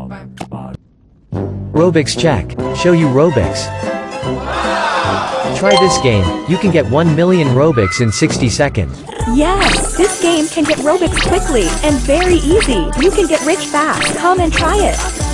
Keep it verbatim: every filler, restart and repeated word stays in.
Robux check. Show you Robux. Try this game. You can get one million Robux in sixty seconds. Yes, this game can get Robux quickly and very easy. You can get rich fast. Come and try it.